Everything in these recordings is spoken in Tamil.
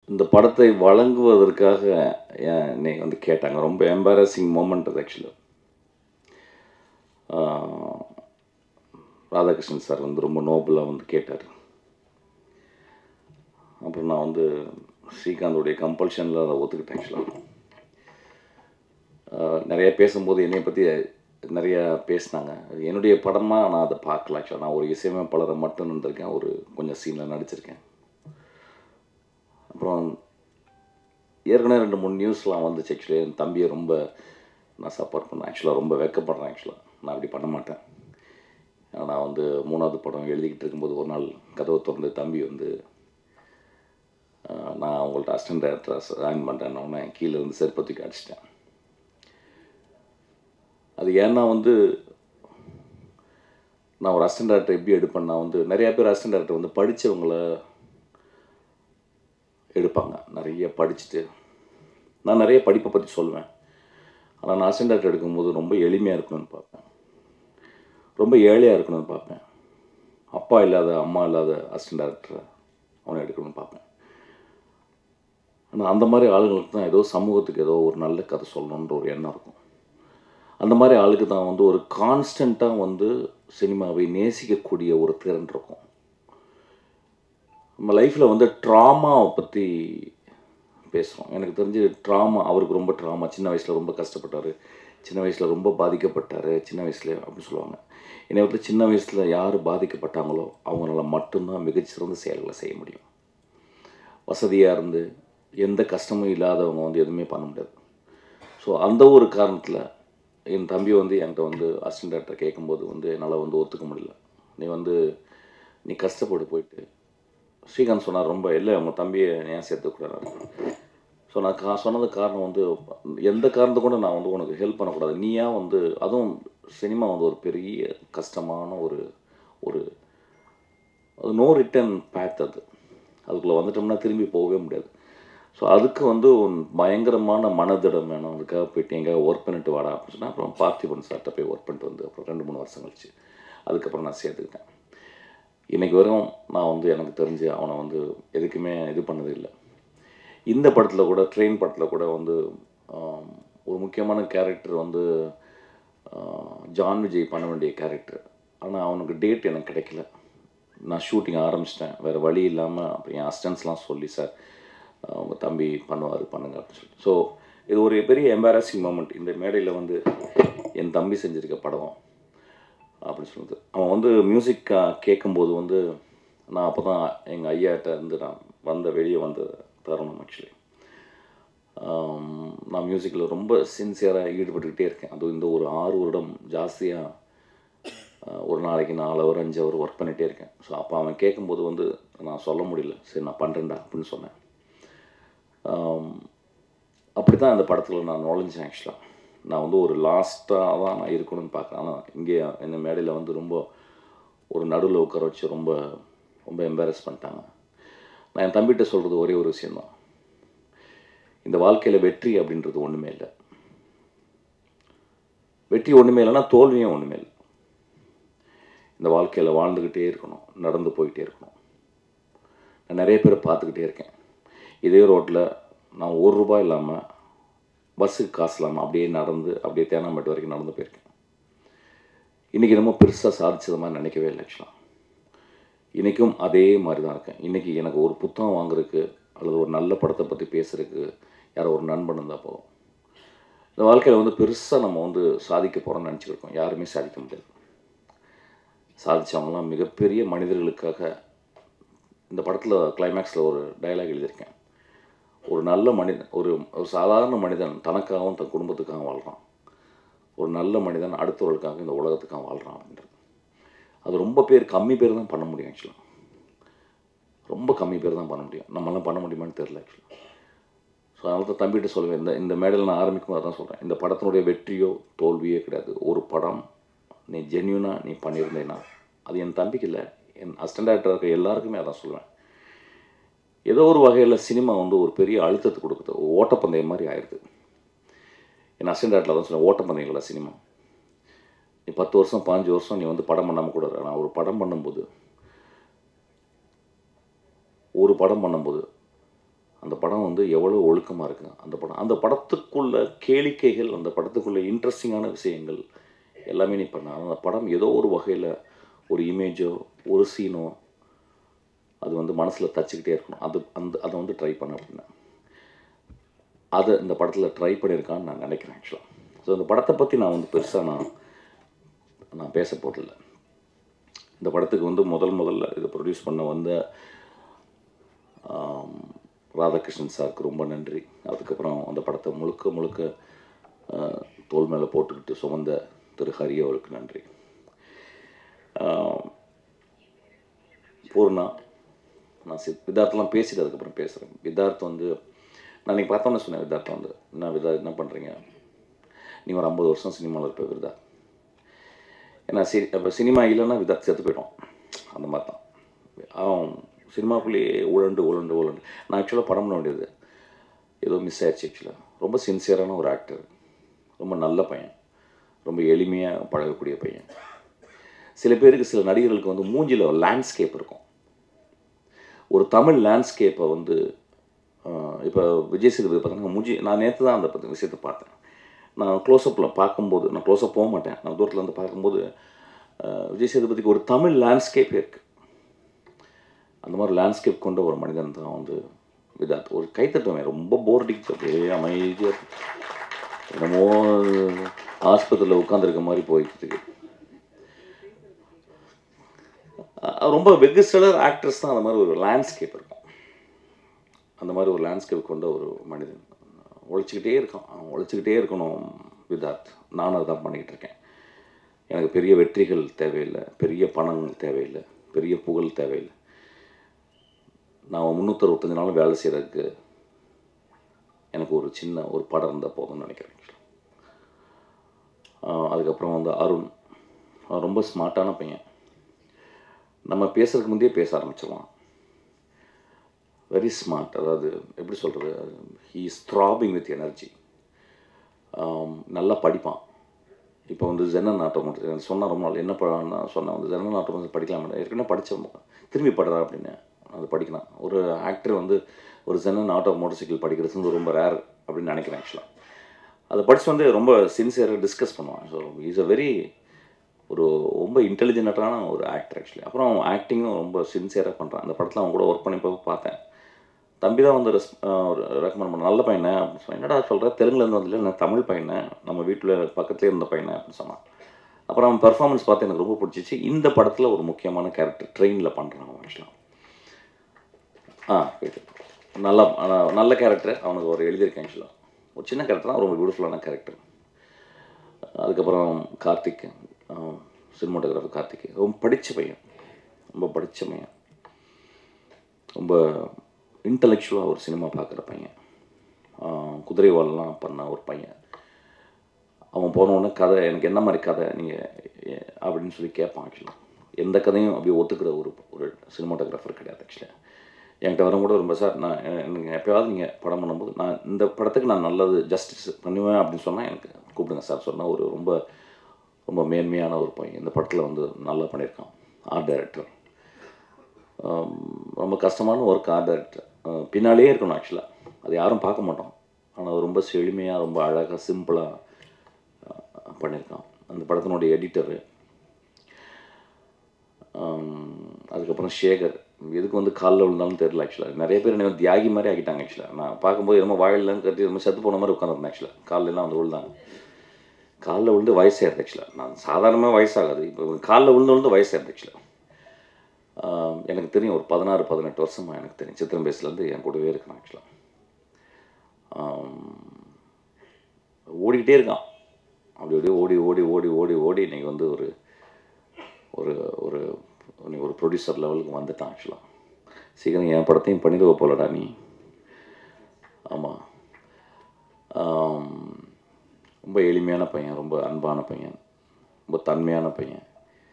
இந்த படத்தை வழங்குவதற்காக என்னை வந்து கேட்டாங்க. ரொம்ப எம்பாரசிங் மொமெண்ட் அது ஆக்சுவலா. ராதாகிருஷ்ணன் சார் வந்து ரொம்ப நோபலா வந்து கேட்டார். அப்புறம் நான் வந்து ஸ்ரீகாந்தோடைய கம்பல்ஷனில் அதை ஒத்துக்கிட்டேன் ஆக்சுவலாக. நிறைய பேசும்போது என்னை பற்றி நிறையா பேசினாங்க. அது என்னுடைய படமாக நான் அதை பார்க்கல ஆக்சுவலாக. நான் ஒரு இசையமைப்பாளரை மட்டும் இருந்திருக்கேன், ஒரு கொஞ்சம் சீனில் நடிச்சிருக்கேன். அப்புறம் ஏற்கனவே 2-3 நியூஸ்லாம் வந்துச்சு ஆக்சுவலி. என் தம்பியை ரொம்ப நான் சப்போர்ட் பண்ணேன் ஆக்சுவலாக. ரொம்ப வெக்கப்படுறேன் ஆக்சுவலாக. நான் அப்படி பண்ண மாட்டேன். நான் வந்து 3வது படம் எழுதிக்கிட்டு இருக்கும்போது ஒரு நாள் கதவை திறந்து தம்பி வந்து நான் அவங்கள்ட்ட அசிஸ்டன்ட் டைரக்டராக ஜாயின் பண்ணுறேன்னொன்னே கீழே இருந்து செருப்பை தூக்கி அடிச்சிட்டேன். அது ஏன்னா வந்து நான் ஒரு அசிஸ்டன்ட் டைரக்டர் எப்படி எடுப்பேன்னா வந்து நிறையா பேர் அசிஸ்டன்ட் டைரக்டர் வந்து படித்தவங்கள எடுப்பாங்க. நிறைய படிச்சுட்டு நான் நிறைய படிப்பை பற்றி சொல்லுவேன். ஆனால் நான் அசிஸ்டன்ட் டைரக்டர் எடுக்கும்போது ரொம்ப எளிமையாக இருக்கணும்னு பார்ப்பேன். ரொம்ப ஏழையாக இருக்கணும்னு பார்ப்பேன். அப்பா இல்லாத அம்மா இல்லாத அசிஸ்டன்ட் டைரக்டரை அவனை எடுக்கணும்னு பார்ப்பேன். ஆனால் அந்த மாதிரி ஆளுங்களுக்கு தான் ஏதோ சமூகத்துக்கு ஏதோ ஒரு நல்ல கதை சொல்லணுன்ற ஒரு எண்ணம் இருக்கும். அந்த மாதிரி ஆளுக்கு தான் வந்து ஒரு கான்ஸ்டண்ட்டாக வந்து சினிமாவை நேசிக்கக்கூடிய ஒரு திறன் இருக்கும். நம்ம லைஃப்பில் வந்து ட்ராமாவை பற்றி பேசுகிறோம். எனக்கு தெரிஞ்சு ட்ராமா, அவருக்கு ரொம்ப ட்ராமா, சின்ன வயசில் ரொம்ப கஷ்டப்பட்டார், சின்ன வயசில் ரொம்ப பாதிக்கப்பட்டார், சின்ன வயசுல அப்படின்னு சொல்லுவாங்க. என்னை வந்து சின்ன வயசில் யார் பாதிக்கப்பட்டாங்களோ அவங்களால மட்டும்தான் மிகச்சிறந்த செயல்களை செய்ய முடியும். வசதியாக இருந்து எந்த கஷ்டமும் இல்லாதவங்க வந்து எதுவுமே பண்ண முடியாது. ஸோ அந்த ஒரு காரணத்தில் என் தம்பி வந்து என்கிட்ட வந்து அசிஸ்டன்ட் டைரக்டர் கேட்கும்போது வந்து என்னால் வந்து ஒத்துக்க முடியல. நீ கஷ்டப்பட்டு போயிட்டு ஸ்ரீகாந்த் சொன்னார், ரொம்ப இல்லை உங்கள் தம்பியை ஏன் சேர்த்துக்கூடாது. ஸோ நான் சொன்னது காரணம் வந்து எந்த காரணத்தை கூட நான் வந்து உனக்கு ஹெல்ப் பண்ணக்கூடாது. நீயா வந்து அதுவும் சினிமா வந்து ஒரு பெரிய கஷ்டமான ஒரு ஒரு அது நோ ரிட்டர்ன் பேத். அதுக்குள்ளே வந்துட்டோம்னா திரும்பி போகவே முடியாது. ஸோ அதுக்கு வந்து பயங்கரமான மனதிடம் வேணும். அதுக்காக போயிட்டு எங்கேயாவது ஒர்க் பண்ணிட்டு வாடா அப்படின்னு சொன்னால் அப்புறம் பார்த்திபன் சார்கிட்ட போய் ஒர்க் பண்ணிட்டு வந்து அப்புறம் 2-3 வருஷம் கழிச்சு அதுக்கப்புறம் நான் சேர்த்துக்கிட்டேன். இன்றைக்கி வரையும் நான் வந்து எனக்கு தெரிஞ்சு அவனை வந்து எதுக்குமே இது பண்ணது இல்லை. இந்த படத்தில் கூட ட்ரெயின் படத்தில் கூட வந்து ஒரு முக்கியமான கேரக்டர் வந்து ஜான் விஜய் பண்ண வேண்டிய கேரக்டர். ஆனால் அவனுக்கு டேட் எனக்கு கிடைக்கல. நான் ஷூட்டிங் ஆரம்பிச்சிட்டேன், வேறு வழி இல்லாமல் அப்புறம் என் அசிஸ்டன்ஸ்லாம் சொல்லி சார் உங்கள் தம்பி பண்ணுவார் பண்ணுங்க அப்படின்னு சொல்லி. ஸோ இது ஒரு பெரிய எம்பாரசிங் மூமெண்ட். இந்த மேடையில் வந்து என் தம்பி செஞ்சுருக்க படம் அப்படின்னு சொல்லுது. அவன் வந்து மியூசிக் கேட்கும்போது வந்து நான் அப்போ தான் எங்கள் ஐயாட்ட இருந்து நான் வெளியே வந்த தருணம் ஆக்சுவலி. நான் மியூசிக்கில் ரொம்ப சின்சியராக ஈடுபட்டுக்கிட்டே இருக்கேன். அதுவும் இந்த ஒரு 6 வருடம் ஜாஸ்தியாக ஒரு நாளைக்கு 4 ஹவர் 5 ஹவர் ஒர்க் பண்ணிகிட்டே இருக்கேன். ஸோ அப்போ அவன் கேட்கும்போது வந்து நான் சொல்ல முடியல, சரி நான் பண்ணுறேன்டா அப்படின்னு சொன்னேன். அப்படி தான் அந்த படத்தில் நான் நுழைஞ்சேன் ஆக்சுவலாக. நான் வந்து ஒரு லாஸ்ட்டாக தான் நான் இருக்கணும்னு பார்க்குறேன். ஆனால் இங்கே இந்த மேடையில் வந்து ரொம்ப ஒரு நடுவில் உட்கார வச்சு ரொம்ப ரொம்ப எம்பாரஸ் பண்ணிட்டாங்க. நான் என் தம்பிகிட்ட சொல்கிறது ஒரே ஒரு விஷயந்தான், இந்த வாழ்க்கையில் வெற்றி அப்படின்றது ஒன்றுமே இல்லை. வெற்றி ஒன்றுமே இல்லைன்னா தோல்வியும் ஒன்றுமே இல்லை. இந்த வாழ்க்கையில் வாழ்ந்துக்கிட்டே இருக்கணும், நடந்து போயிட்டே இருக்கணும். நான் நிறைய பேரை பார்த்துக்கிட்டே இருக்கேன். இதே ரோட்டில் நான் ₹1 இல்லாமல் பஸ்ஸுக்கு காசு இல்லாமல் அப்படியே நடந்து அப்படியே தேனாம்பேட்டு வரைக்கும் நடந்து போயிருக்கேன். இன்றைக்கி நம்ம பெருசாக சாதிச்சது மாதிரி நினைக்கவே இல்லை ஆக்சுவலாக. இன்றைக்கும் அதே மாதிரி தான் இருக்கேன். இன்றைக்கி எனக்கு ஒரு புத்தகம் வாங்குறதுக்கு அல்லது ஒரு நல்ல படத்தை பற்றி பேசுகிறதுக்கு யாரோ ஒரு நண்பன் இருந்தால் போதும். இந்த வாழ்க்கையில் வந்து பெருசாக நம்ம வந்து சாதிக்க போகிறோம்னு நினச்சிக்கிருக்கோம். யாருமே சாதிக்க முடியாது. சாதித்தவங்களாம் மிகப்பெரிய மனிதர்களுக்காக. இந்த படத்தில் கிளைமேக்ஸில் ஒரு டயலாக் எழுதியிருக்கேன், ஒரு நல்ல மனிதன், ஒரு சாதாரண மனிதன் தனக்காகவும் தன் குடும்பத்துக்காகவும் வாழ்கிறான், ஒரு நல்ல மனிதன் அடுத்தவர்களுக்காக இந்த உலகத்துக்காக வாழ்கிறான் அப்படின்றது. அது ரொம்ப கம்மி பேர் தான் பண்ண முடியும் ஆக்சுவலாக. ரொம்ப கம்மி பேர் தான் பண்ண முடியும். நம்மளாம் பண்ண முடியுமான்னு தெரில ஆக்சுவலாக. ஸோ அதனால தான் தம்பிகிட்ட சொல்லுவேன், இந்த மேடையில் நான் ஆரம்பிக்கும் போது தான் சொல்கிறேன், இந்த படத்தினுடைய வெற்றியோ தோல்வியோ கிடையாது. ஒரு படம் நீ ஜென்யூனாக நீ பண்ணியிருந்தேன்னா, அது என் தம்பிக்கு இல்லை, என் அசிஸ்டன்ட் டைரக்டர் இருக்க எல்லாருக்குமே அதான் சொல்லுவேன். ஏதோ ஒரு வகையில் சினிமா வந்து ஒரு பெரிய அழுத்தத்தை கொடுக்குது, ஓட்டப்பந்தயம் மாதிரி ஆயிடுது. என் அசிஸ்டன்ட் டைரக்டர் தான் சொல்லுவேன், ஓட்டப்பந்தயங்களா சினிமா. நீ 10 வருஷம் 15 வருஷம் நீ வந்து படம் பண்ணாமல் கூட. நான் ஒரு படம் பண்ணும்போது அந்த படம் வந்து எவ்வளோ ஒழுக்கமாக இருக்குங்க அந்த படத்துக்குள்ள கேளிக்கைகள், அந்த படத்துக்குள்ள இன்ட்ரெஸ்டிங்கான விஷயங்கள் எல்லாமே நீ பண்ண அந்த படம் ஏதோ ஒரு வகையில் ஒரு இமேஜோ ஒரு சீனோ அது வந்து மனசில் தச்சுக்கிட்டே இருக்கணும். அதை வந்து ட்ரை பண்ண அப்படின்னா அதை இந்த படத்தில் ட்ரை பண்ணியிருக்கான்னு நான் நினைக்கிறேன் ஆக்சுவலாக. ஸோ அந்த படத்தை பற்றி நான் வந்து பெருசாக நான் பேச போகிறதில்ல. இந்த படத்துக்கு வந்து முதல்ல இதை ப்ரொடியூஸ் பண்ண வந்த ராதாகிருஷ்ணன் சாருக்கு ரொம்ப நன்றி. அதுக்கப்புறம் அந்த படத்தை முழுக்க தோல் மேலே போட்டுக்கிட்டு சுமந்த திரு ஹரி அவருக்கு நன்றி. பூர்ணா, நான் விதார்த்தெலாம் பேசிட்டு அதுக்கப்புறம் பேசுகிறேன். விதார்த் வந்து நான் நீங்கள் பார்த்தோன்னே சொன்னேன், விதார்த்தம் வந்து என்ன பண்ணுறீங்க, நீ ஒரு 50 வருஷம் சினிமாவில் இருப்ப விருதா. ஏன்னா இப்போ சினிமா இல்லைன்னா விதார்த் செத்து போய்டும். அந்த மாதிரி தான் அவன் சினிமாக்குள்ளேயே உழண்டு நான் ஆக்சுவலாக படம் பண்ண வேண்டியது ஏதோ மிஸ் ஆயிடுச்சு. ஆக்சுவலாக ரொம்ப சின்சியரான ஒரு ஆக்டர், ரொம்ப நல்ல பையன், ரொம்ப எளிமையாக பழகக்கூடிய பையன். சில பேருக்கு, சில நடிகர்களுக்கு வந்து மூஞ்சியில் லேண்ட்ஸ்கேப் இருக்கும். ஒரு தமிழ் லேண்ட்ஸ்கேப்பை வந்து இப்போ விஜய் சேதுபதி பார்த்தீங்கன்னா மூஞ்சி, நான் நேற்று தான் அந்த விஷயத்தை பார்த்தேன். நான் க்ளோஸ்அப்பில் பார்க்கும்போது, நான் க்ளோஸ்அப் போக மாட்டேன், நான் தூரத்தில் வந்து பார்க்கும்போது விஜய் சேதுபதிக்கு ஒரு தமிழ் லேண்ட்ஸ்கேப் இருக்குது. அந்த மாதிரி லேண்ட்ஸ்கேப் கொண்ட ஒரு மனிதன் தான் வந்து விதார்த். ஒரு கைத்தட்டுவேன், ரொம்ப போர் அடிக்குது, அப்படியே அமைதியாக என்னமோ ஆஸ்பத்திரியில் உட்காந்துருக்க மாதிரி போயிட்டு. ரொம்ப வெகு சிலர் ஆக்டர்ஸ் தான் அந்த மாதிரி ஒரு லேண்ட்ஸ்கேப் இருக்கும். அந்த மாதிரி ஒரு லேண்ட்ஸ்கேப் கொண்ட ஒரு மனிதன் உழைச்சிக்கிட்டே இருக்கணும் விதார்த். நானும் அதுதான் பண்ணிக்கிட்டு இருக்கேன். எனக்கு பெரிய வெற்றிகள் தேவையில்லை, பெரிய பணம் தேவையில்லை, பெரிய புகழ் தேவையில்லை. நான் 365 நாளும் வேலை செய்கிறதுக்கு எனக்கு ஒரு சின்ன ஒரு படம் இருந்தால் போதும்னு நினைக்கிறேன். அதுக்கப்புறம் வந்து அருண் ரொம்ப ஸ்மார்ட்டான பையன். நம்ம பேசுறதுக்கு முந்தையே பேச ஆரம்பிச்சிடலாம். Very smart. அதாவது எப்படி சொல்கிறது, he is throbbing with energy. நல்லா படிப்பான். இப்போ வந்து ஜெனரல் நாட்டம் சொன்னால் ரொம்ப நாள் என்ன படம்னா சொன்னேன், வந்து ஜெனரல் நாட்டம் வந்து படிக்கலாம், ஏற்கனவே படித்தோம், திரும்பி படுறா அப்படின்னு அது படிக்கலாம். ஒரு ஆக்டர் வந்து ஒரு ஜெனரல் ஆட்டோ மோட்டர் சைக்கிள் படிக்கிறது வந்து ரொம்ப ரேர் அப்படின்னு நினைக்கிறேன் ஆக்சுவலாக. அதை படித்து வந்து ரொம்ப சின்சியராக டிஸ்கஸ் பண்ணுவான். ஸோ இஸ் அ வெரி ஒரு ரொம்ப இன்டெலிஜென்ட்டான ஒரு ஆக்டர் ஆக்சுவலி. அப்புறம் ஆக்டிங்கும் ரொம்ப சின்சியராக பண்ணுறான். அந்த படத்தில் அவன் கூட ஒர்க் பண்ணி போய் பார்த்தேன். தம்பி தான் வந்து ரெக்கமெண்ட் பண்ண, நல்ல பையனை அப்படின்னு சொன்னேன். என்னடா சொல்கிறேன், தெலுங்குலேருந்து வந்து நான் தமிழ் பையனை, நம்ம வீட்டில் பக்கத்துலேயே இருந்த பையனை அப்படின்னு சொன்னான். அப்புறம் அவன் பெர்ஃபார்மன்ஸ் பார்த்து எனக்கு ரொம்ப பிடிச்சிச்சு. இந்த படத்தில் ஒரு முக்கியமான கேரக்டர் ட்ரெயினில் பண்ணுறான் ஆக்சுவலாக. நல்ல கேரக்டர் அவனுக்கு ஒரு எழுதியிருக்கேன் ஆக்சுவலாக. ஒரு சின்ன கேரக்டர் தான், ரொம்ப பியூட்டிஃபுல்லான கேரக்டர். அதுக்கப்புறம் கார்த்திக், சினிமாட்டோகிராஃபர் கார்த்திக், ரொம்ப படித்த பையன், ரொம்ப இன்டலெக்சுவலாக ஒரு சினிமா பார்க்குற பையன். குதிரைவால்லாம் பண்ண ஒரு பையன். அவன் போனவுடனே கதை, எனக்கு என்ன மாதிரி கதை நீங்கள் அப்படின்னு சொல்லி கேட்பான். ஆக்சுவலாக எந்த கதையும் அப்படியே ஒத்துக்கிற ஒரு சினிமாட்டோகிராஃபர் கிடையாது. ஆக்சுவலாக என்கிட்ட வரும் கூட ரொம்ப, சார் நான் எனக்கு எப்போயாவது நீங்கள் படம் பண்ணும்போது நான் இந்த படத்துக்கு நான் நல்லது ஜஸ்டிஸ் பண்ணுவேன் அப்படின்னு சொன்னால் எனக்கு கூப்பிடுங்க சார் சொன்னால் ஒரு ரொம்ப ரொம்ப மேன்மையான ஒரு பையன். இந்த படத்தில் வந்து நல்லா பண்ணியிருக்கான். ஆர்ட் டைரக்டர், ரொம்ப கஷ்டமான ஒர்க். ஆர்ட் டைரக்டர் பின்னாலே இருக்கணும் ஆக்சுவலாக, அது யாரும் பார்க்க மாட்டோம். ஆனால் ரொம்ப செழுமையாக, ரொம்ப அழகாக, சிம்பிளாக பண்ணியிருக்கான். அந்த படத்தினுடைய எடிட்டரு. அதுக்கப்புறம் சேகர், எதுக்கு வந்து காலில் விழுந்தாலும் தெரியல ஆக்சுவலாக. நிறைய பேர் என்ன தியாகி மாதிரி ஆகிட்டாங்க ஆக்சுவலாக. நான் பார்க்கும்போது ரொம்ப வாயிலெலாம் கட்டி ரொம்ப செத்து போன மாதிரி உட்காந்துருந்தேன் ஆக்சுவலாக. காலெலாம் வந்து விழுந்தாங்க. காலில் விழுந்து வயசாயிருது ஆக்சுவலாக. நான் சாதாரணமாக வயசாகாது, இப்போ காலில் விழுந்து வயசாயிருது ஆக்சுவலாக. எனக்கு தெரியும், ஒரு 16-18 வருஷமாக எனக்கு தெரியும். சித்திரம் பேஸ்லேருந்து என் கூடவே இருக்கான் ஆக்சுவலாக. ஓடிக்கிட்டே இருக்கான். அப்படி அப்படியே ஓடி ஓடி ஓடி ஓடி ஓடி இன்றைக்கி வந்து ஒரு ஒரு ஒரு ப்ரொடியூசர் லெவலுக்கு வந்துட்டான் ஆக்சுவலாக. சீக்கிரம் என் படத்தையும் பண்ணிடுவ போலடா நீ. ஆமாம், ரொம்ப எளிமையான பையன், ரொம்ப அன்பான பையன், ரொம்ப தன்மையான பையன்.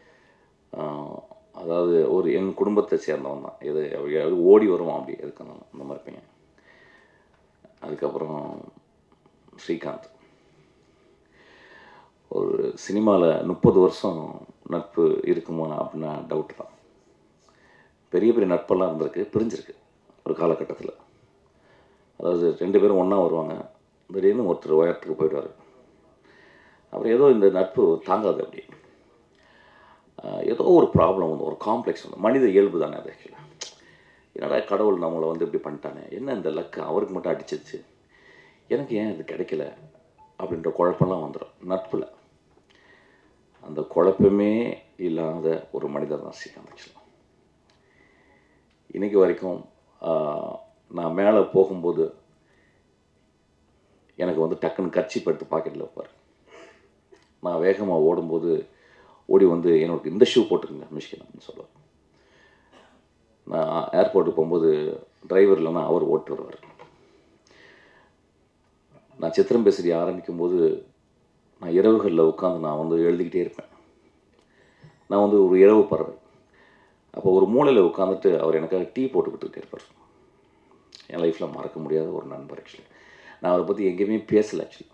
அதாவது என் குடும்பத்தை சேர்ந்தவன் தான். எது ஓடி வருவான் அப்படி இருக்கணும், அந்த மாதிரி பையன். அதுக்கப்புறம் ஸ்ரீகாந்த், ஒரு சினிமாவில் 30 வருஷம் நட்பு இருக்குமா அப்படின்னா டவுட் தான். பெரிய பெரிய நட்பெல்லாம் இருந்திருக்கு, பிரிஞ்சிருக்கு ஒரு காலகட்டத்தில். அதாவது 2 பேரும் ஒன்றா வருவாங்க. திடீர்னு ஒருத்தர் உயரத்துக்கு போயிடுவார். அப்புறம் ஏதோ இந்த நட்பு தாங்காது அப்படி. ஏதோ ஒரு ப்ராப்ளம் வந்து ஒரு காம்ப்ளெக்ஸ் வந்து மனித இயல்பு தானே அது ஆக்சுவலாக. என்னடா கடவுள் நம்மளை வந்து இப்படி பண்ணிட்டானே, என்ன இந்த லக்கு அவருக்கு மட்டும் அடிச்சிருச்சு, எனக்கு ஏன் இது கிடைக்கல அப்படின்ற குழப்பம்லாம் வந்துடும் நட்பில். அந்த குழப்பமே இல்லாத ஒரு மனிதர் தான் ஸ்ரீகாந்த் ஆக்சுவலாக. இன்றைக்கி வரைக்கும் நான் மேலே போகும்போது எனக்கு வந்து டக்குன்னு கர்ச்சீப் எடுத்து பாக்கெட்டில் வைப்பார். நான் வேகமாக ஓடும்போது ஓடி வந்து என்னோட இந்த ஷூ போட்டுருங்க மிஷ்கின் அப்படின்னு சொல்லுவார். நான் ஏர்போர்ட்டுக்கு போகும்போது டிரைவர் இல்லைன்னா அவர் ஓட்டு வருவார். நான் சித்திரம் பேசுறி ஆரம்பிக்கும் போது நான் இரவுகளில் உட்காந்து நான் வந்து எழுதிக்கிட்டே இருப்பேன். நான் வந்து ஒரு இரவு பறவை. அப்போ ஒரு மூலையில் உட்காந்துட்டு அவர் எனக்காக டீ போட்டுக்கிட்டு இருப்பார். என் லைஃப்பில் மறக்க முடியாத ஒரு நண்பர் ஆக்சுவலி. நான் அவரை பற்றி எங்கேயுமே பேசலை ஆக்சுவலி.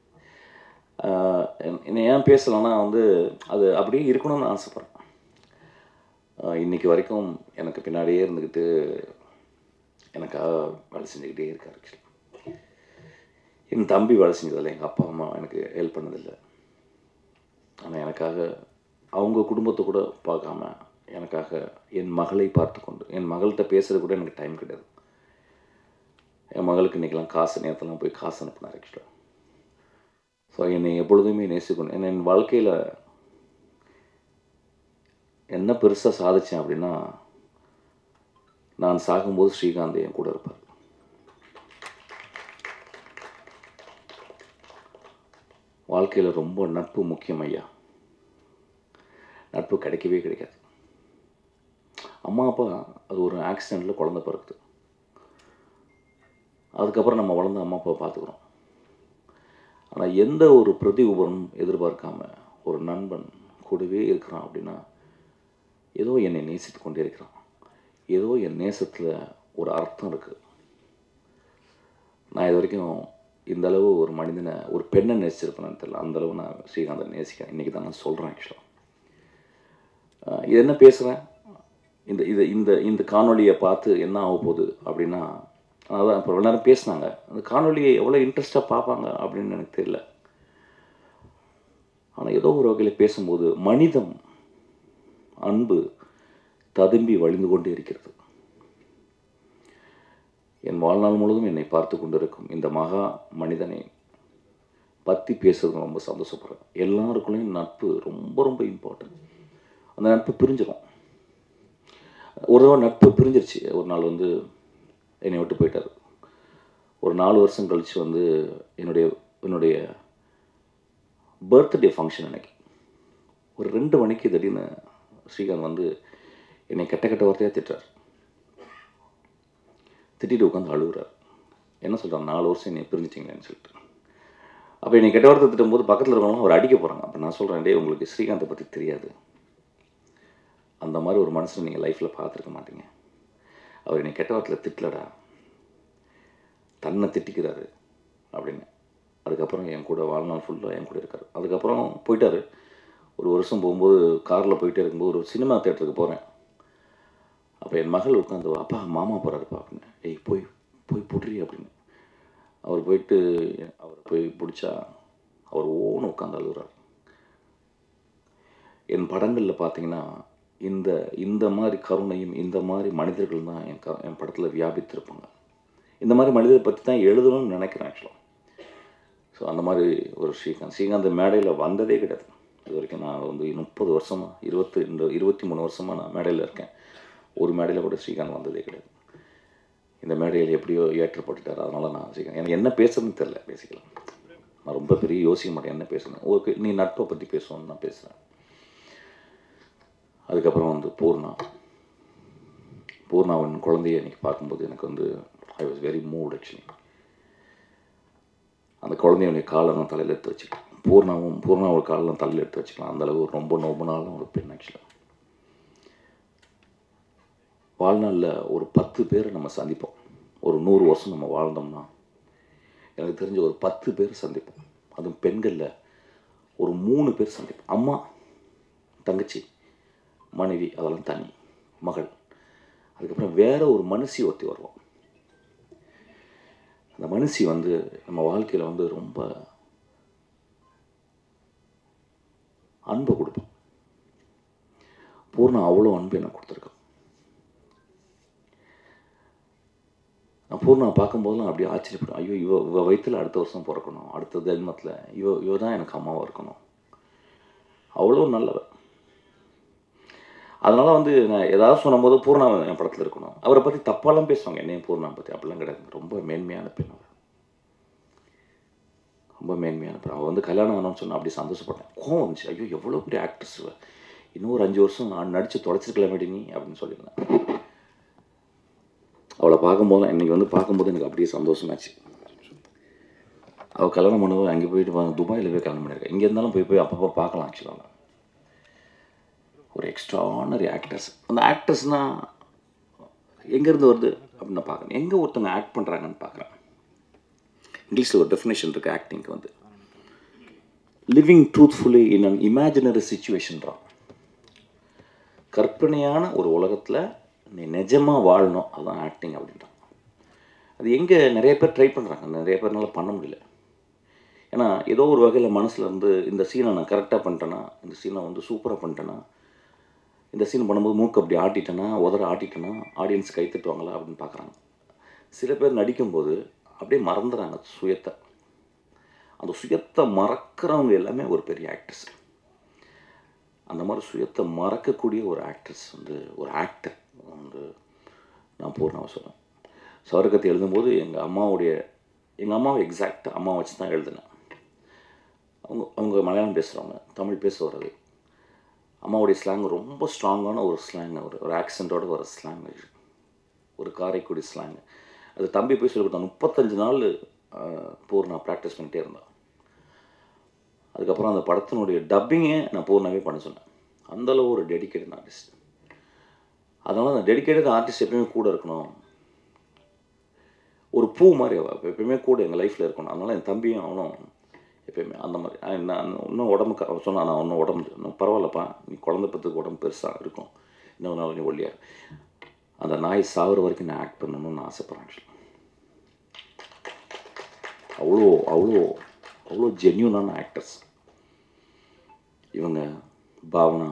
என்னை ஏன் பேசலைன்னா வந்து அது அப்படியே இருக்கணும்னு ஆசைப்பட்றேன். இன்றைக்கி வரைக்கும் எனக்கு பின்னாடியே இருந்துக்கிட்டு எனக்காக வேலை செஞ்சுக்கிட்டே இருக்கார் ஆக்சுவலி. என் தம்பி வேலை செஞ்சதில்லை, எங்கள் அப்பா அம்மா எனக்கு ஹெல்ப் பண்ணதில்லை. ஆனால் எனக்காக அவங்க குடும்பத்தை கூட பார்க்காம எனக்காக என் மகளை பார்த்து கொண்டு, என் மகள்கிட்ட பேசுகிறது கூட எனக்கு டைம் கிடையாது. என் மகளுக்கு இன்றைக்கெலாம் காசு நேரத்தெல்லாம் போய் காசு அனுப்பினார் ஆக்சுவலாக. ஸோ என்னை எப்பொழுதுமே நேசிக்கணும். என் வாழ்க்கையில் என்ன பெருசாக சாதித்தேன் அப்படின்னா, நான் சாகும்போது ஸ்ரீகாந்த் என் கூட இருப்பார். வாழ்க்கையில் ரொம்ப நட்பு முக்கியம் ஐயா. நட்பு கிடைக்கவே கிடைக்காது. அம்மா அப்பா அது ஒரு ஆக்சிடெண்ட்டில் குழந்தை பிறக்குது. அதுக்கப்புறம் நம்ம வளர்ந்து அம்மா அப்பா பார்த்துக்குறோம். ஆனால் எந்த ஒரு பிரதி உபரம் எதிர்பார்க்காம ஒரு நண்பன் கூடவே இருக்கிறான் அப்படின்னா, ஏதோ என்னை நேசித்து கொண்டே இருக்கிறான். ஏதோ என் நேசத்தில் ஒரு அர்த்தம் இருக்குது. நான் இது வரைக்கும் இந்தளவு ஒரு மனிதனை, ஒரு பெண்ணை நேசிச்சிருப்பேன்னு தெரியல. அந்தளவு நான் ஸ்ரீகாந்தை நேசிக்கிறேன். இன்றைக்கி தான் நான் சொல்கிறேன் ஆக்சுவலாக. இது என்ன பேசுகிறேன், இந்த இது இந்த இந்த காணொலியை பார்த்து என்ன ஆக போகுது அப்படின்னா, அதான் இப்போ எல்லாரும் பேசினாங்க, அந்த காணொலியை எவ்வளோ இன்ட்ரெஸ்டாக பார்ப்பாங்க அப்படின்னு எனக்கு தெரியல. ஆனால் ஏதோ ஒரு வகையில் பேசும்போது மனிதம், அன்பு ததும்பி வழிந்து கொண்டே இருக்கிறது. என் வாழ்நாள் முழுவதும் என்னை பார்த்து கொண்டிருக்கும் இந்த மகா மனிதனை பற்றி பேசுறது ரொம்ப சந்தோஷப்படுறேன். எல்லாருக்குள்ளேயும் நட்பு ரொம்ப ரொம்ப இம்பார்ட்டன்ட். அந்த நட்பு பிரிஞ்சிடும். ஒரு தடவை நட்பு பிரிஞ்சிருச்சு. ஒரு நாள் வந்து என்னை விட்டு போயிட்டார். ஒரு 4 வருஷம் கழித்து வந்து என்னுடைய பர்த்டே ஃபங்க்ஷன் அன்னைக்கு ஒரு 2 மணிக்கு திடீர்னு ஸ்ரீகாந்த் வந்து என்னை கெட்ட வார்த்தையாக திட்டுறார். திட்டிட்டு உட்காந்து அழுகுறார். என்ன சொல்கிறார், 4 வருஷம் என்னை பிரிஞ்சிட்டிங்களேன்னு சொல்லிட்டு. அப்போ என்னை கெட்ட வார்த்தை திட்டும்போது பக்கத்தில் இருக்கவங்களாம் அவர் அடிக்க போகிறாங்க. அப்போ நான் சொல்கிறேன், டே உங்களுக்கு ஸ்ரீகாந்தை பற்றி தெரியாது. அந்த மாதிரி ஒரு மனுஷனை நீங்கள் லைஃப்பில் பார்த்துருக்க மாட்டீங்க. அவர் என்னை கெட்ட வார்த்தையில் திட்டலடா, தன்னை திட்டிக்கிறாரு அப்படின்னு. அதுக்கப்புறம் என் கூட வாழ்நாள் ஃபுல்லாக என் கூட இருக்கார். அதுக்கப்புறம் போயிட்டார். ஒரு வருஷம் போகும்போது காரில் போயிட்டே இருக்கும்போது ஒரு சினிமா தேட்டருக்கு போகிறேன். அப்போ என் மகள் உட்காந்து, அப்பா மாமா போகிறாருப்பா அப்படின்னு. ஏய் போய் போய் புட்றி அப்படின்னு. அவர் போயிட்டு அவரை போய் பிடிச்சா அவர் ஓன்னு உட்காந்து அழுகுறார். என் படங்களில் பார்த்தீங்கன்னா இந்த மாதிரி கருணையும் இந்த மாதிரி மனிதர்கள் தான் என் படத்தில் வியாபித்திருப்பாங்க. இந்த மாதிரி மனிதரை பற்றி தான் எழுதணும்னு நினைக்கிறேன் ஆக்சுவலாக. ஸோ அந்த மாதிரி ஒரு ஸ்ரீகாந்த் மேடையில் வந்ததே கிடையாது இது வரைக்கும். நான் வந்து 30 வருஷமாக 23 வருஷமாக நான் மேடையில் இருக்கேன். ஒரு மேடையில் கூட ஸ்ரீகாந்த் வந்ததே கிடையாது. இந்த மேடையில் எப்படியோ ஏற்றப்பட்டுட்டார். அதனால் நான் ஸ்ரீகாந்த் எனக்கு என்ன பேசுறதுன்னு தெரில. பேசிக்கலாம், நான் ரொம்ப பெரிய யோசிக்க மாட்டேன் என்ன பேசுகிறேன். ஓகே நீ நட்பை பற்றி பேசணும்னு நான் பேசுகிறேன். அதுக்கப்புறம் வந்து பூர்ணாவின் குழந்தைய இன்றைக்கி பார்க்கும்போது எனக்கு வந்து I was very mood actually. அந்த குழந்தையுடைய காலை நான் தலையில் எடுத்து வச்சுக்கலாம். பூர்ணாவோட காலில் நான் தலையில் எடுத்து வச்சுக்கலாம். அந்தளவு ரொம்ப நோபனாலும் ஒரு பெண் ஆக்சுவலாக. வாழ்நாளில் ஒரு 10 பேரை நம்ம சந்திப்போம். ஒரு 100 வருஷம் நம்ம வாழ்ந்தோம்னா எனக்கு தெரிஞ்ச ஒரு 10 பேர் சந்திப்போம். அதுவும் பெண்களில் ஒரு 3 பேர் சந்திப்போம். அம்மா, தங்கச்சி, மனைவி, அதெல்லாம் தனி, மகள். அதுக்கப்புறம் வேற ஒரு மனுஷி ஒருத்தி வருவோம். அந்த மனுஷி வந்து நம்ம வாழ்க்கையில் வந்து ரொம்ப அன்பை கொடுப்போம். பூர்ணா அவ்வளோ அன்பு எனக்கு கொடுத்துருக்கோம். நான் பூர்ணா பார்க்கும்போதெல்லாம் அப்படியே ஆச்சரியப்படும். ஐயோ இவ வயிற்றில் அடுத்த வருஷம் பிறக்கணும், அடுத்த ஜென்மத்தில் இவ தான் எனக்கு அம்மாவாக இருக்கணும். அவ்வளோ நல்லவ. அதனால் வந்து நான் ஏதாவது சொன்னும்போது பூர்ணா என் படத்தில் இருக்கணும். அவரை பற்றி தப்பாலாம் பேசுவாங்க, என்னையும் பூர்ணா பற்றி. அப்படிலாம் கிடையாது. ரொம்ப மேன்மையான பெண் அவர். ரொம்ப மேன்மையான பெண். அவள் வந்து கல்யாணம் ஆனோன்னு சொன்னால் அப்படி சந்தோஷப்பட்டேன். கோவம் வந்துச்சு. ஐயோ எவ்வளோ பெரிய ஆக்ட்ரஸ், இன்னும் ஒரு 5 வருஷம் நான் நடித்து தொலைச்சிருக்கலாமேடி நீ அப்படின்னு சொல்லியிருந்தேன். அவளை பார்க்கும்போது இன்றைக்கி வந்து பார்க்கும்போது எனக்கு அப்படியே சந்தோஷமாச்சு. அவள் கல்யாணம் பண்ணும்போது அங்கே போயிட்டு துபாயில் போய் கல்யாணம் பண்ணியிருக்கேன். இங்கே இருந்தாலும் போய் அப்பப்போ பார்க்கலாம். ஆக்சுவலாக ஒரு எக்ஸ்ட்ரானரி ஆக்டர்ஸ். அந்த ஆக்டர்ஸ்னால் எங்கேருந்து வருது அப்படின்னு நான் பார்க்குறேன். எங்கே ஒருத்தவங்க ஆக்ட் பண்ணுறாங்கன்னு பார்க்குறேன். இங்கிலீஷில் ஒரு டெஃபினேஷன் இருக்குது ஆக்டிங்க்கு வந்து, living truthfully in an imaginary சிச்சுவேஷன்றான். கற்பனையான ஒரு உலகத்தில் நீ நிஜமாக வாழணும், அதுதான் ஆக்டிங் அப்படின்றான். அது எங்கே நிறைய பேர் ட்ரை பண்ணுறாங்க, நிறைய பேர்னால பண்ண முடியல. ஏன்னா ஏதோ ஒரு வகையில் மனசில் இருந்து இந்த சீனை நான் கரெக்டாக பண்ணிட்டேன்னா, இந்த சீனை வந்து சூப்பராக பண்ணிட்டேன்னா, இந்த சீன் பண்ணும்போது மூக்கு அப்படி ஆட்டிட்டேன்னா, உதற ஆட்டிட்டேன்னா ஆடியன்ஸ் கை தட்டுவாங்களா அப்படின்னு பார்க்குறாங்க. சில பேர் நடிக்கும்போது அப்படியே மறந்துடுறாங்க சுயத்தை. அந்த சுயத்தை மறக்கிறவங்க எல்லாமே ஒரு பெரிய ஆக்டர்ஸ். அந்த மாதிரி சுயத்தை மறக்கக்கூடிய ஒரு ஆக்ட்ரஸ் வந்து ஒரு ஆக்டர் வந்து நான் பூர்ணாவை சொல்லுவேன். சவரக்கத்தை எழுதும்போது எங்கள் அம்மாவை எக்ஸாக்டாக அம்மா வச்சு தான் எழுதினேன். அவங்க மலையாளம் பேசுகிறவங்க, தமிழ் பேச வர்றது. அம்மாவுடைய ஸ்லாங் ரொம்ப ஸ்ட்ராங்கான ஒரு ஸ்லாங், ஒரு ஆக்சென்ட்டோட ஒரு ஸ்லாங், ஒரு காரைக்குடி ஸ்லாங். அது தம்பி போய் சொல்லி கொடுத்தான். 35 நாள் பூர்ணா ப்ராக்டிஸ் பண்ணிகிட்டே இருந்தான். அதுக்கப்புறம் அந்த படத்தினுடைய டப்பிங்கே நான் பூர்ணாவே பண்ண சொன்னேன். அந்தளவு ஒரு டெடிக்கேட்டட் ஆர்டிஸ்ட். அதனால் அந்த டெடிக்கேட்டட் ஆர்டிஸ்ட் எப்பயுமே கூட இருக்கணும். ஒரு பூ மாதிரி எப்பயுமே கூட எங்கள் லைஃப்பில் இருக்கணும். அதனால் என் தம்பியும் அவனும் எப்பயுமே அந்த மாதிரி. நான் இன்னும் உடம்புக்கு சொன்னான், நான் இன்னும் உடம்பு இன்னும் பரவாயில்லப்பா, நீ குழந்தை பத்துக்கு உடம்பு பெருசாக இருக்கும், இன்னும் நாள் நீ ஒல்லியா. அந்த நாய் சாகுற வரைக்கும் நான் ஆக்ட் பண்ணணும்னு ஆசைப்பட்றேன். அவ்வளோ அவ்வளோ அவ்வளோ ஜென்யூனான ஆக்டர்ஸ் இவங்க. பாவனா.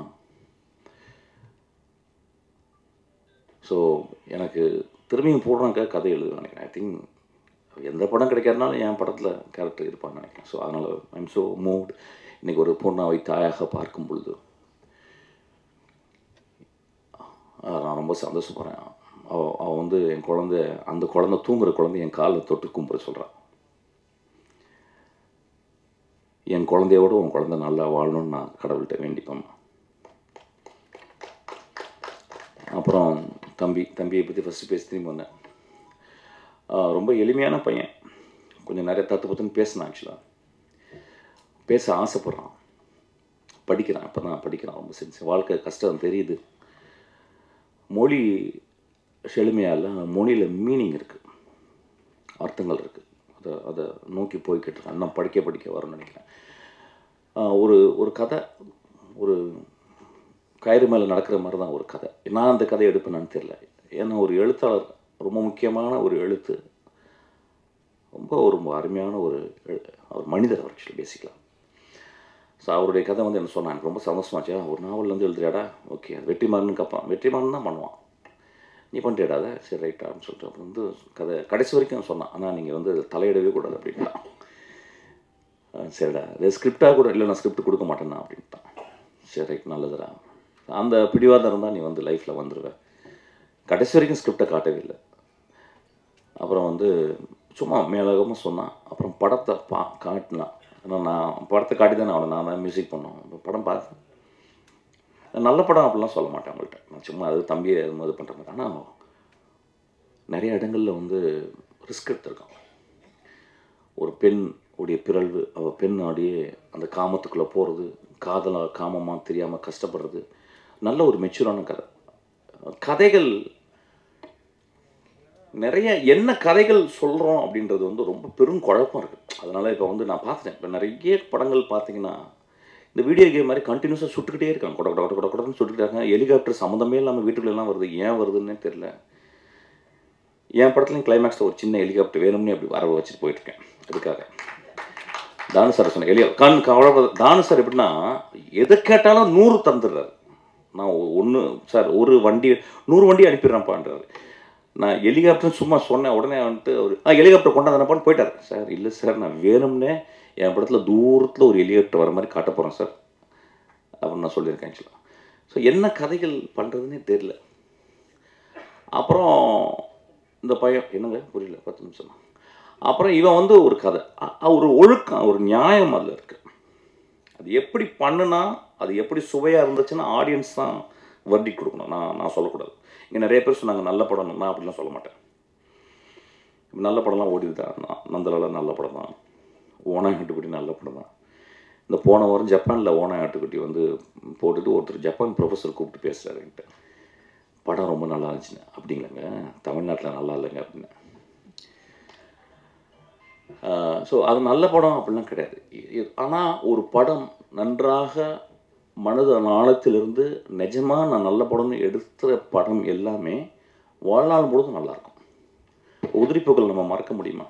ஸோ எனக்கு திரும்பியும் போடுறாங்க கதை எழுதுவேன் நினைக்கிறேன். ஐ திங்க் எந்த படம் கிடைக்காதனாலும் என் படத்தில் கேரக்டர் இருப்பான்னு நினைக்கிறேன். ஸோ அதனால் ஐம் ஸோ மூவ்ட். இன்றைக்கி ஒரு பூர்ணாவை தாயாக பார்க்கும் பொழுது நான் ரொம்ப சந்தோஷப்படுறேன். அவள் வந்து என் குழந்தை, அந்த குழந்தை தூங்குற குழந்தை என் காலில் தொட்டு கும்பிட சொல்கிறான். என் குழந்தையோட உன் குழந்தை நல்லா வாழணும்னு நான் கடவுள்கிட்ட வேண்டிப்பேன். அப்புறம் தம்பியை பற்றி ஃபஸ்ட்டு பேசி திரும்பி வந்தேன். ரொம்ப எளிமையான பையன், கொஞ்சம் நிறைய தத்துன்னு பேசினான். ஆக்சுவலாக பேச ஆசைப்பட்றான், படிக்கிறான். இப்போ தான் படிக்கிறான். ரொம்ப செஞ்சு வாழ்க்கை கஷ்டம் தெரியுது. மொழி செழுமையாக இல்லை, மொழியில் மீனிங் இருக்குது, அர்த்தங்கள் இருக்குது. அதை நோக்கி போய்கிட்டு இருக்கேன். நான் படிக்க வரணும்னு நினைக்கிறேன். ஒரு கதை, ஒரு கயிறு மேலே நடக்கிற மாதிரி தான் ஒரு கதை. நான் அந்த கதையை எடுப்பேன்னு தெரியல. ஏன்னா ஒரு எழுத்தாளர், ரொம்ப முக்கியமான ஒரு எழுத்து, ரொம்ப அருமையான ஒரு மனிதர் அவர் ஆக்சுவலி பேசிக்கலாம். ஸோ அவருடைய கதை வந்து என்ன சொன்னான், எனக்கு ரொம்ப சந்தோஷமாச்சா. ஒரு நாவல்லேருந்து எழுதுறியாடா, ஓகே. அது வெற்றிமாறன் கேட்பான், வெற்றிமாறன் தான் பண்ணுவான், நீ பண்ணிட்டேடாத, சரி ரைட்டா அப்படின்னு சொல்லிட்டு அப்புறம் வந்து கதை கடைசி வரைக்கும் சொன்னான். ஆனால் நீங்கள் வந்து தலையிடவே கூடாது அப்படின்ட்டான். சரிடா, அது ஸ்கிரிப்டாக கூட இல்லை, நான் ஸ்கிரிப்ட் கொடுக்க மாட்டேன்னா அப்படின்ட்டான். சரி ரைட், நல்லதுடா. அந்த பிடிவாதம் இருந்தால் நீ வந்து லைஃப்பில் வந்துடுவேன். கடைசி வரைக்கும் ஸ்கிரிப்டை காட்டவே இல்லை. அப்புறம் வந்து சும்மா மேலகமாக சொன்னான். அப்புறம் படத்தை காட்டினான். ஏன்னா நான் படத்தை காட்டி தானே அவனை நான் தான் மியூசிக் பண்ணுவோம். படம் பார்த்து நல்ல படம் அப்படிலாம் சொல்ல மாட்டேன் அவங்கள்ட்ட. நான் சும்மா அது தம்பியை இது பண்ணுற மாதிரி. ஆனால் நிறைய இடங்களில் வந்து ரிஸ்க் எடுத்திருக்கான். ஒரு பெண் உடைய பிறழ்வு, அவள் பெண் ஆடியே அந்த காமத்துக்குள்ளே போகிறது, காமமாக தெரியாமல் கஷ்டப்படுறது, நல்ல ஒரு மெச்சூரான கதைகள். நிறைய என்ன கதைகள் சொல்கிறோம் அப்படின்றது வந்து ரொம்ப பெரும் குழப்பம் இருக்குது. அதனால் இப்போ வந்து நான் பார்த்துட்டேன். இப்போ நிறைய படங்கள் பார்த்தீங்கன்னா இந்த வீடியோ கேம் மாதிரி கண்டினியூஸாக சுட்டுக்கிட்டே இருக்காங்க. கொடன்னு சுட்டுக்கிட்டே இருக்காங்க. ஹெலிகாப்டர் சம்மந்தமே இல்லாமல் வீட்டுக்குள்ளெல்லாம் வருது. ஏன் வருதுன்னே தெரில. என் படத்துலையும் கிளைமேக்ஸில் ஒரு சின்ன ஹெலிகாப்டர் வேணும்னே அப்படி வர வச்சுட்டு போயிட்டுருக்கேன். அதுக்காக தானு சார் சொன்னேன் கவலைப்பட. தானு சார் எப்படின்னா எதை கேட்டாலும் 100 தந்துடுறாரு. நான் ஒன்று சார் ஒரு வண்டி 100 வண்டி அனுப்பிடுறேன்ப்பான்றாரு. நான் ஹெலிகாப்டர்னு சும்மா சொன்னேன். உடனே வந்துட்டு அவர் ஹெலிகாப்டர் கொண்டாந்தனப்பான்னு போயிட்டார். சார் இல்லை சார், நான் வேணும்னே என் படத்தில் தூரத்தில் ஒரு ஹெலிகாப்டர் வர மாதிரி காட்ட போகிறேன் சார் அப்படின்னு நான் சொல்லியிருக்கேன் ஆக்சுவலாக. ஸோ என்ன கதைகள் பண்ணுறதுன்னே தெரியல. அப்புறம் இந்த பையன் என்னங்க புரியல 10 நிமிஷம். அப்புறம் இவன் வந்து ஒரு கதை, ஒரு ஒழுக்கம், ஒரு நியாயம் அதில் இருக்குது. அது எப்படி பண்ணுனா, அது எப்படி சுவையாக இருந்துச்சுன்னா ஆடியன்ஸ் தான் வர்டி கொடுக்கணும். நான் சொல்லக்கூடாது. இங்கே நிறைய பேர் சொன்னாங்க நல்ல படம், நான் அப்படிலாம் சொல்ல மாட்டேன். நல்ல படம்லாம் ஓடிது தான். நந்தலாலாம் நல்ல படம் தான். ஓனாய் ஆட்டுக்குட்டி நல்ல படம் தான். இந்த போன வாரம் ஜப்பானில் ஓனாய் ஆட்டுக்குட்டி வந்து போட்டுட்டு ஒருத்தர் ஜப்பான் ப்ரொஃபஸர் கூப்பிட்டு பேசுகிறாரு என்கிட்ட. படம் ரொம்ப நல்லா இருந்துச்சுங்க. அப்படிங்களங்க, தமிழ்நாட்டில் நல்லா இல்லைங்க அப்படின்னு. ஸோ அது நல்ல படம் அப்படிலாம் கிடையாது. ஆனால் ஒரு படம் நன்றாக மனது ஆழத்திலிருந்து நிஜமாக நான் நல்ல படம்னு எடுத்த படம் எல்லாமே வாழ்நாள் முழுதும் நல்லாயிருக்கும். உதிரிப்புகள் நம்ம மறக்க முடியுமா?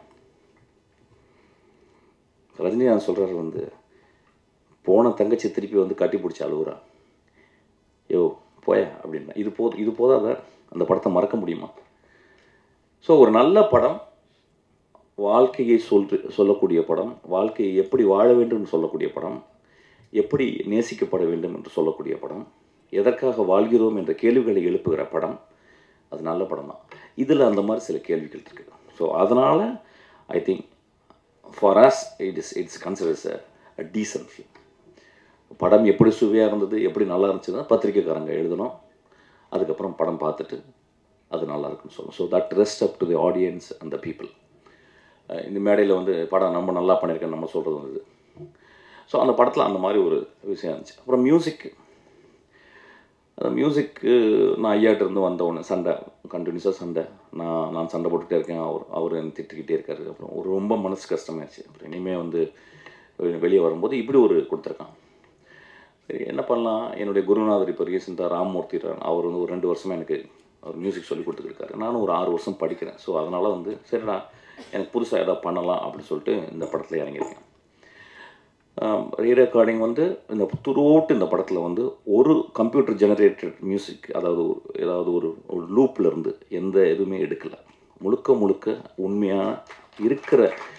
ரஜினிகாந்த் சொல்கிறாரு வந்து, போன தங்கச்சி திருப்பி வந்து கட்டி பிடிச்சி அழுகுறா, யோ போயா அப்படின்னா. இது போதாத அந்த படத்தை மறக்க முடியுமா? ஸோ ஒரு நல்ல படம், வாழ்க்கையை சொல்லக்கூடிய படம், வாழ்க்கையை எப்படி வாழ வேண்டும் என்று சொல்லக்கூடிய படம், எப்படி நேசிக்கப்பட வேண்டும் என்று சொல்லக்கூடிய படம், எதற்காக வாழ்கிறோம் என்ற கேள்விகளை எழுப்புகிற படம், அது நல்ல படம் தான். இதில் அந்த மாதிரி சில கேள்விகள் இருக்குது. ஸோ அதனால் I think for as it's considers a decent film. படம் எப்படி சுவையாக இருந்தது, எப்படி நல்லா இருந்துச்சுன்னா பத்திரிக்கைக்காரங்க எழுதணும். அதுக்கப்புறம் படம் பார்த்துட்டு அது நல்லா இருக்குன்னு சொல்லணும். So that rest up to the audience and the people. இந்த மேடையில் வந்து படம் நம்ம நல்லா பண்ணியிருக்கேன்னு நம்ம சொல்கிறது வந்து. ஸோ அந்த படத்தில் அந்த மாதிரி ஒரு விஷயம் இருந்துச்சு. அப்புறம் மியூசிக்கு, அந்த மியூசிக்கு நான் ஐயாட்டிருந்து வந்தவொடனே சண்டை, கண்டினியூஸாக சண்டை. நான் சண்டை போட்டுகிட்டே இருக்கேன், அவர் என்னை திட்டுக்கிட்டே இருக்காரு. அப்புறம் ஒரு ரொம்ப மனசு கஷ்டமாயிடுச்சு. அப்புறம் இனிமேல் வந்து வெளியே வரும்போது இப்படி ஒரு கொடுத்துருக்கான். சரி என்ன பண்ணலாம், என்னுடைய குருநாதர் இப்போ ரீசெண்டாக ராம்மூர்த்தி, அவர் வந்து ஒரு 2 வருஷமாக எனக்கு அவர் மியூசிக் சொல்லி கொடுத்துருக்காரு. நானும் ஒரு 6 வருஷம் படிக்கிறேன். ஸோ அதனால் வந்து சரிடா எனக்கு புதுசாக எதாவது பண்ணலாம் அப்படின்னு சொல்லிட்டு இந்த படத்தில் இறங்கியிருக்கேன். ரீரெக்கார்டிங் வந்து இந்த துருவோட்டு இந்த படத்தில் வந்து ஒரு கம்ப்யூட்டர் ஜெனரேட்டட் மியூசிக், ஏதாவது ஒரு லூப்பில் இருந்து எந்த எதுவுமே எடுக்கலை. முழுக்க உண்மையான இருக்கிற.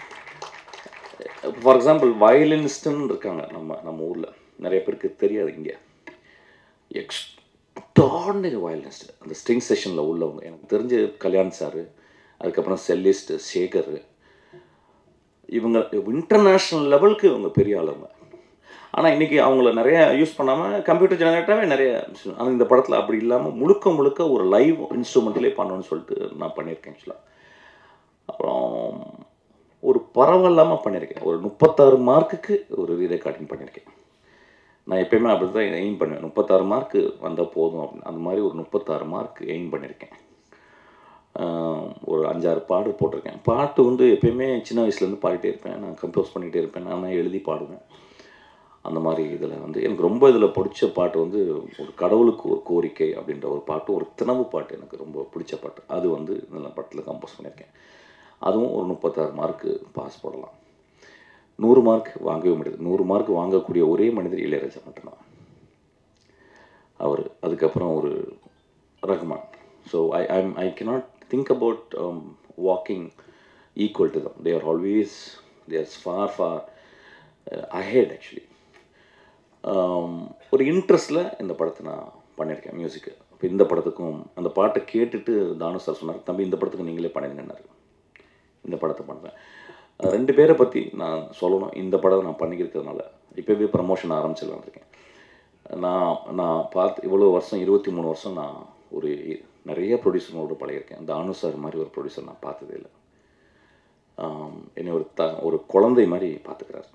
ஃபார் எக்ஸாம்பிள் வயலினிஸ்ட்டுன்னு இருக்காங்க நம்ம ஊரில், நிறைய பேருக்கு தெரியாது. இங்கே எக்ஸ்ட்ராடினரி வயலினிஸ்ட், அந்த ஸ்ட்ரிங் செஷனில் உள்ளவங்க. எனக்கு தெரிஞ்ச கல்யாண் சார், அதுக்கப்புறம் செல்லிஸ்ட் சேகர், இவங்க இன்டர்நேஷ்னல் லெவலுக்கு இவங்க பெரிய ஆளுங்க. ஆனால் இன்றைக்கி அவங்கள நிறைய யூஸ் பண்ணாமல் கம்ப்யூட்டர் ஜெனரேட்டாகவே நிறைய. ஆனால் இந்த படத்தில் அப்படி இல்லாமல் முழுக்க ஒரு லைவ் இன்ஸ்ட்ருமெண்ட்லேயே பண்ணணும்னு சொல்லிட்டு நான் பண்ணியிருக்கேன் ஆக்சுவலாக. அப்புறம் ஒரு பரவாயில்லாமல் பண்ணியிருக்கேன். ஒரு 36 மார்க்குக்கு ஒரு ரீரெக்கார்டிங் பண்ணியிருக்கேன். நான் எப்போயுமே அப்படி தான் எய்ம் பண்ணுவேன், 36 மார்க்கு வந்தால் போதும் அப்படின்னு. அந்த மாதிரி ஒரு 36 மார்க் எய்ம் பண்ணியிருக்கேன். ஒரு 5-6 பாட்டு போட்டிருக்கேன். பாட்டு வந்து எப்போயுமே சின்ன வயசுலேருந்து பாடிட்டே இருப்பேன். நான் கம்போஸ் பண்ணிகிட்டே இருப்பேன், நான் எழுதி பாடுவேன். அந்த மாதிரி இதில் வந்து எனக்கு ரொம்ப இதில் பிடிச்ச பாட்டு வந்து ஒரு கடவுளுக்கு ஒரு கோரிக்கை அப்படின்ற ஒரு பாட்டு, ஒரு தினவு பாட்டு எனக்கு ரொம்ப பிடிச்ச பாட்டு. அது வந்து இந்த படத்தில் கம்போஸ் பண்ணியிருக்கேன். அதுவும் ஒரு 36 மார்க்கு பாஸ் போடலாம். 100 மார்க் வாங்கவே முடியாது. 100 மார்க் வாங்கக்கூடிய ஒரே மனிதர் இளையராஜா மட்டும்தான். அவர் அதுக்கப்புறம் ஒரு Rahman. So I cannot think about walking equal to them. They are far ahead actually. ஒரு இன்ட்ரெஸ்ட்டில் இந்த படத்தை நான் பண்ணியிருக்கேன் மியூசிக்கு. இப்போ இந்த படத்துக்கும் அந்த பாட்டை கேட்டுட்டு தானு சார் சொன்னார், தம்பி இந்த படத்துக்கு நீங்களே பண்ணிங்கன்னாரு. இந்த படத்தை பண்ணுறேன். 2 பேரை பற்றி நான் சொல்லணும். இந்த படத்தை நான் பண்ணிக்கிறதுனால இப்போவே ப்ரமோஷன் ஆரம்பிச்சிடலான் இருக்கேன். நான் பார்த்து இவ்வளோ வருஷம் 23 வருஷம் நான் ஒரு நிறைய ப்ரொடியூசரோடு பழகியிருக்கேன். தானு சார் மாதிரி ஒரு ப்ரொடியூசர் நான் பார்த்ததே இல்லை. என்னை ஒரு குழந்தை மாதிரி பார்த்துக்கிறார்.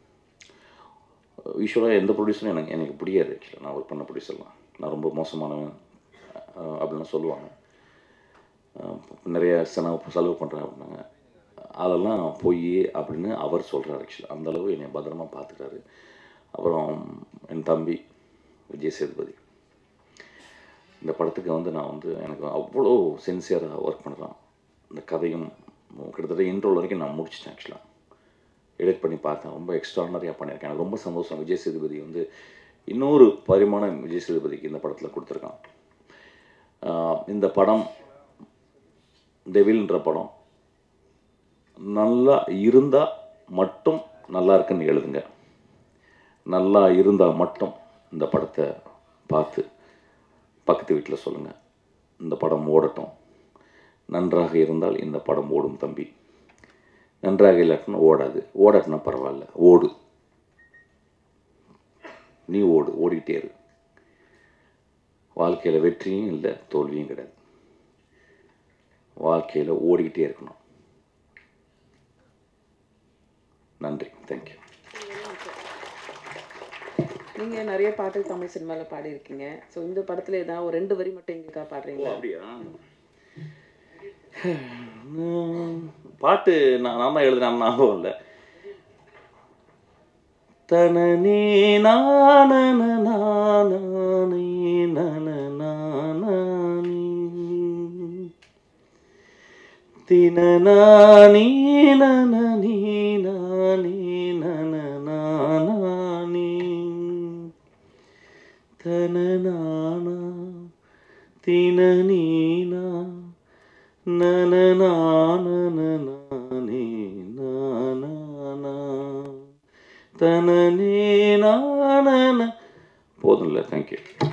யூஸ்வலாக எந்த ப்ரொடியூசரும் எனக்கு பிடிக்காது ஆக்சுவலாக. நான் ஒர்க் பண்ண ப்ரொடியூசர்லாம் நான் ரொம்ப மோசமானவன் அப்படின்லாம் சொல்லுவாங்க. நிறைய செலவு பண்ணுறேன் அப்படின்னாங்க. அதெல்லாம் பொய் அப்படின்னு அவர் சொல்கிறார் ஆக்சுவலாக. அந்தளவு என்னை பத்திரமாக பார்த்துக்கிறாரு. அப்புறம் என் தம்பி விஜய் சேதுபதி, இந்த படத்துக்கு வந்து நான் வந்து எனக்கு அவ்வளோ சின்சியராக ஒர்க் பண்ணுறான். இந்த கதையும் கிட்டத்தட்ட இன்ட்ரோல் வரைக்கும் நான் முடிச்சிட்டேன். ஆக்சுவலாக எடிட் பண்ணி பார்த்தேன். ரொம்ப எக்ஸ்ட்ரானரியாக பண்ணியிருக்கேன். எனக்கு ரொம்ப சந்தோஷம். விஜய் சேதுபதி வந்து இன்னொரு பரிமாணம் விஜய் சேதுபதிக்கு இந்த படத்தில் கொடுத்துருக்கான். இந்த படம் டெவில்ன்ற படம் நல்லா இருந்தால் மட்டும் நல்லா இருக்குன்னு எழுதுங்க. நல்லா இருந்தால் மட்டும் இந்த படத்தை பார்த்து பக்கத்து வீட்டில் சொல்லுங்கள், இந்த படம் ஓடட்டும். நன்றாக இருந்தால் இந்த படம் ஓடும் தம்பி, நன்றாக இல்லாட்டினா ஓடாது. ஓடாட்டினா பரவாயில்ல, ஓடு, நீ ஓடு, ஓடிக்கிட்டே இரு. வாழ்க்கையில் வெற்றியும் இல்லை, தோல்வியும் கிடையாது. வாழ்க்கையில் ஓடிக்கிட்டே இருக்கணும். நன்றி, தேங்க்யூ. நீங்கள் நிறைய பாட்டு தமிழ் சினிமாவில் பாடியிருக்கீங்க. ஸோ இந்த படத்தில் ஏதாவது ஒரு 2 வரி மட்டும் எங்களுக்கா பாடுறீங்களா? அப்படியா? பாட்டு நான் தான் எழுதுனேன், ஞாபகம் இல்லை. தனனே நானே நானே நானே தினநானே நானே நானே நானே தனநானா தினநீனா நனநானே நானா தனனே நான. போதும்ல, தேங்க்யூ.